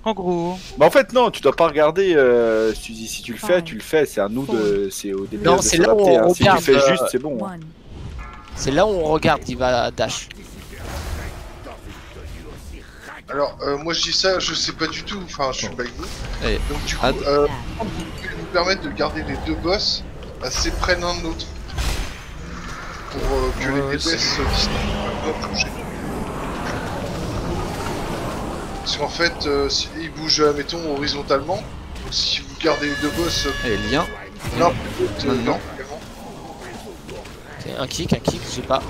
En gros. Bah en fait non, tu dois pas regarder. Si tu le fais, tu le fais. C'est à nous de, c'est au DPS Non, de c'est là où s'adapter. on Hein. Si tu le regarde, fais juste, c'est bon. Hein. C'est là où on regarde qu'il va dash. Alors, moi je dis ça, je sais pas du tout, enfin je suis pas avec vous. Et Donc du coup, Ad- vous pouvez nous permettre de garder les deux boss assez près l'un de l'autre. Pour que Ouais, les ouais, DPS se pas bouger. Parce qu'en fait, ils bougent, mettons, horizontalement. Donc si vous gardez les deux boss et lien. l'un plus l'autre, Maintenant. verticalement. Ok, un kick, j'ai pas.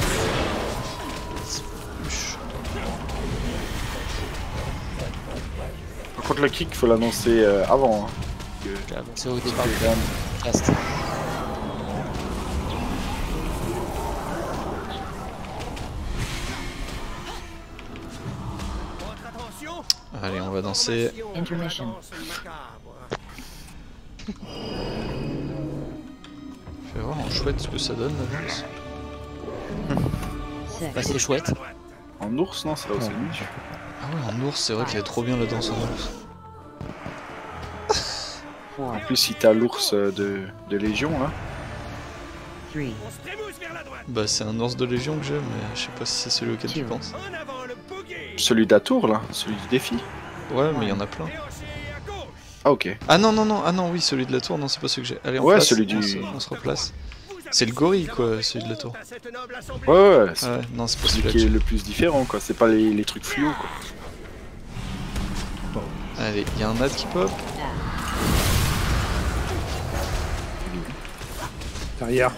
Par contre le kick, faut l'annoncer avant. Hein. J'ai avancé au départ C'est du quand même- cast. Allez, on va danser. Intermission. Fais voir en chouette ce que ça donne la danse. Bah, c'est chouette. En ours, non, c'est là où c'est mieux. Ah ouais, en ours, c'est vrai qu'elle est trop bien la danse en ours. En plus, si t'as l'ours de Légion là. 3, Bah, c'est un ours de Légion que j'aime, mais je sais pas si c'est celui auquel tu penses. Celui d'Atour là, celui du défi. Ouais, mais il y en a plein. Ah ok. Ah non, non, non, ah non, oui, celui de la tour, non, c'est pas celui que j'ai. Allez, on Ouais, place, celui du- on se replace. C'est le gorille, quoi, celui de la tour. Ouais, c'est Ah ouais, non, c'est pas celui celui-là qui que est j'ai. le plus différent quoi, c'est pas les trucs fluo quoi. Allez, il y a un ad qui pop. Derrière.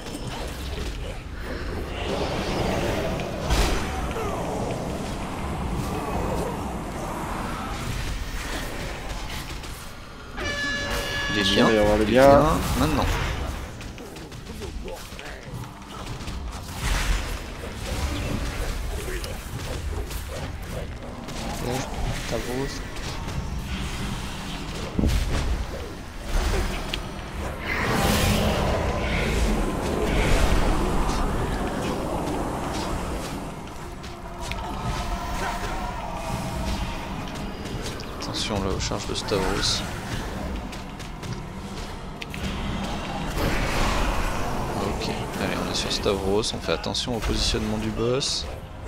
Les Il liens. va y avoir les Les liens. liens, maintenant. Tavros. Attention là aux charges de Stavros. Ok, allez, on est sur Stavros, on fait attention au positionnement du boss.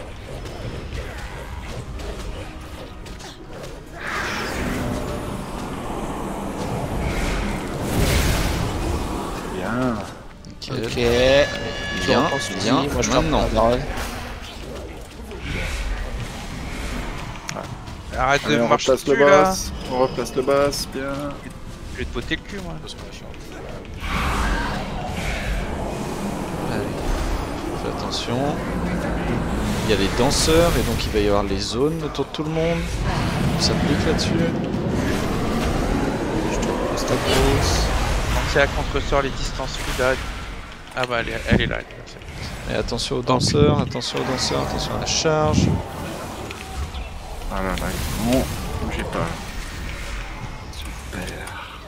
Bien. Nickel. Ok. Bien, bien, Moi je maintenant. Arrête Allez, de on marcher replace le dessus là. boss. On replace le boss, bien. Je vais te botter le cul moi. Allez, fais attention. Il y a les danseurs et donc il va y avoir les zones autour de tout le monde. Ça pique là-dessus. Quand c'est à contre-sort les distances plus là. Ah bah elle est là. Et attention aux danseurs, attention aux danseurs, attention à la charge. Ah là là, non, bougez pas. Super.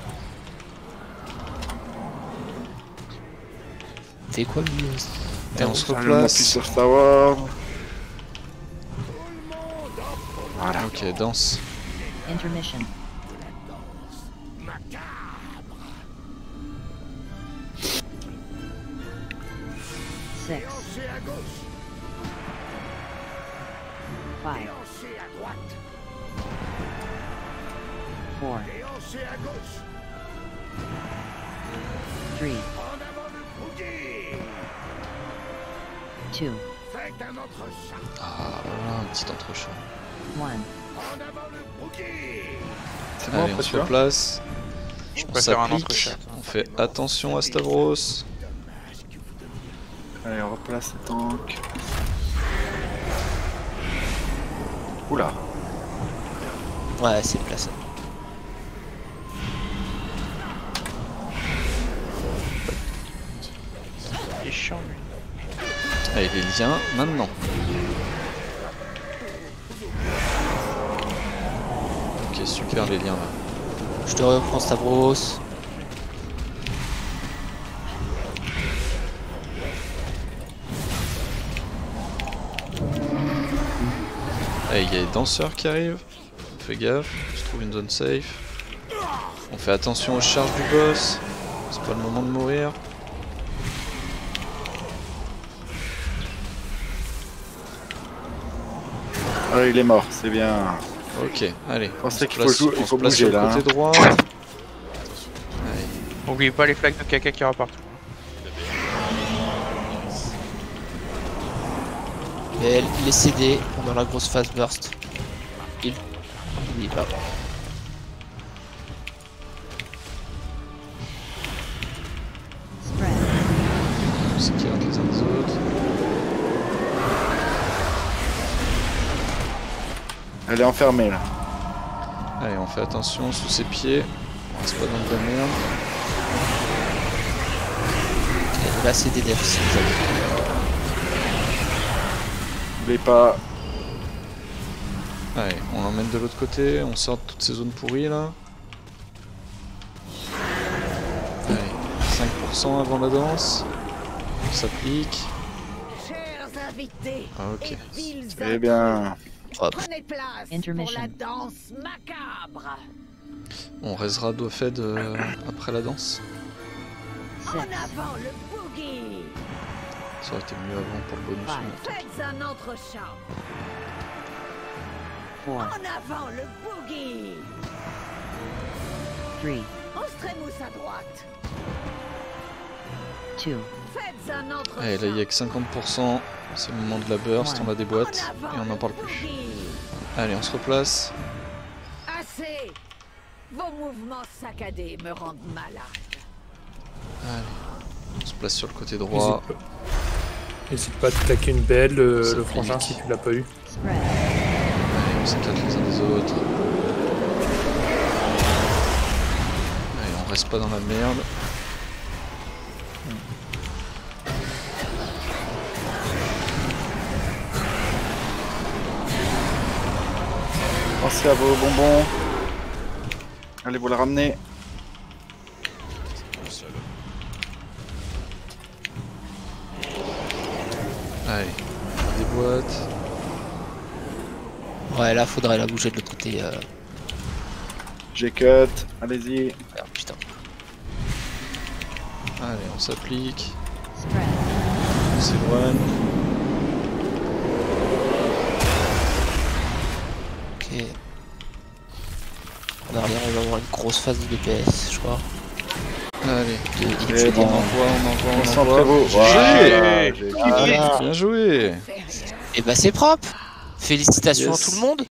C'est quoi lui? Et on se Allez, on appuie replace. sur Star Wars. Voilà. Ok, danse. Intermission. Six. 5. 4. 3. 2. Ah voilà, un petit entrechamp. 1. C'est bon, Allez, après on se tu vois. replace. Je On préfère un s'applique. entrechat. On fait attention à Stavros. Allez, on replace le tank. Oula. Ouais, c'est placé. Il est chiant lui. Allez, les liens, maintenant. Ok, super les liens là. Je te reprends Stavros. Allez, il y a les danseurs qui arrivent. fait gaffe, je trouve une zone safe. On fait attention aux charges du boss, c'est pas le moment de mourir. Ah, il est mort, c'est bien. Ok, allez, on pensais se qu'il faut place, jouer- il on se faut place bouger, sur le là, côté droit. Oubliez pas les flaques de caca qui repartent. Et les CD pendant la grosse phase burst. Il y va. Spread. On s'écarte les uns des autres. Elle est enfermée là. Allez, on fait attention sous ses pieds. On reste pas dans de la merde. Et là, c'est des devs. si vous avez. N'oubliez pas. Allez, on l'emmène de l'autre côté, on sort de toutes ces zones pourries là. Allez, 5% avant la danse. On s'applique. Chers invités, Ah, ok. et villes Eh bien. Hop. prenez place Intermission. pour la danse macabre. On raisera Dofed après la danse. En 6, avant le boogie. Ça aurait été mieux avant pour le bonus. Five. mais Faites un entrechamp. 4, En avant le boogie. 3, Ostremousse à droite. 2, Faites un entrechamp. Allez, là il y a que 50%. C'est le moment de la burst, on la déboîte et on n'en parle plus. Allez, on se replace. Assez. Vos mouvements saccadés me rendent malade. Allez, on se place sur le côté droit. N'hésite pas à te taquer une belle, le Ça frangin pique. si tu l'as pas eu. spread. Allez, on s'écarte les uns des autres. Allez, on reste pas dans la merde. Pensez à vos bonbons. Allez vous la ramener. Allez, on déboîte. Ouais, là, faudrait la bouger de l'autre côté. J'ai cut. Allez-y. Ah, putain. Allez, on s'applique. Spread. On s'éloigne. Ok. En arrière, on va avoir une grosse phase de DPS, je crois. Allez, Il est Et tué bon. des mains. on envoie. Concentrez-vous. Voilà. J'ai- Voilà. Bien joué. Et bah, c'est propre. Félicitations Yes. à tout le monde.